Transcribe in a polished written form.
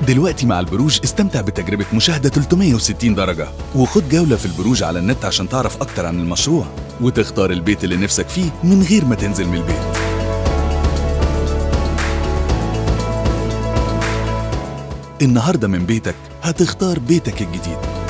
دلوقتي مع البروج استمتع بتجربة مشاهدة 360 درجة، وخد جولة في البروج على النت عشان تعرف أكتر عن المشروع وتختار البيت اللي نفسك فيه من غير ما تنزل من البيت. النهاردة من بيتك هتختار بيتك الجديد.